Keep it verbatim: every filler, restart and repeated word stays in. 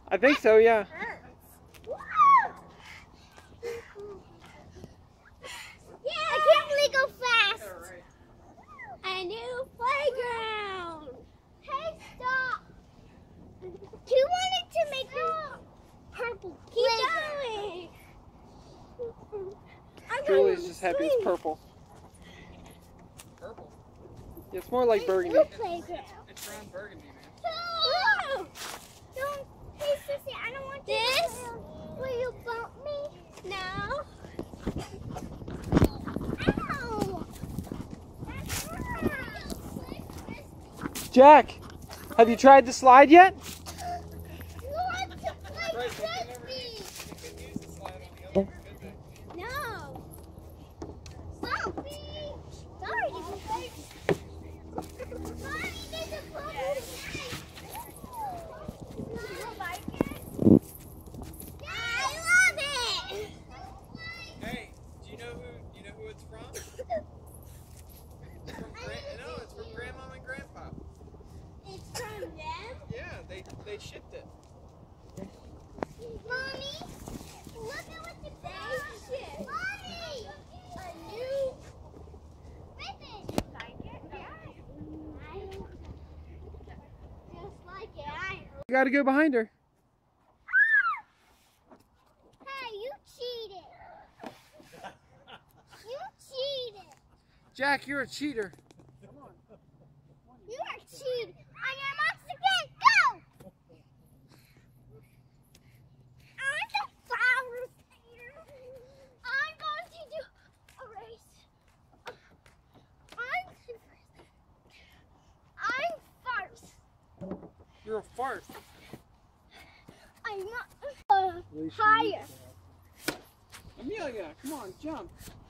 I think so, yeah. I can't really go fast. A new playground. Hey, stop. You wanted to make no. Purple. Keep going. Julie's just happy it's purple. Purple? Yeah, it's more like burgundy. Playground. It's brown burgundy, man. Oh. Don't. Hey, Sissy, I don't want this. Will you bump me? No. Ow. That's hurt. Jack, have you tried the slide yet? You want to play frisbee? No. Bumpy. Sorry. Mommy, there's a bubble. You like it? I love it. Hey, do you know who you know who it's from? It's from Gran no, it's from Grandmom and Grandpa. It's from them? Yeah, they they shipped it. Mommy, look at what the bag is. Mommy, a new ribbon. You like it? Yeah. I just like it. I You gotta go behind her. Hey, you cheated. You cheated. Jack, you're a cheater. You are cheating. I am once again. Go! I'm the flower painter. I'm going to do a race. I'm I'm first. You're a fart. I'm not uh, higher. Amelia, come on, jump.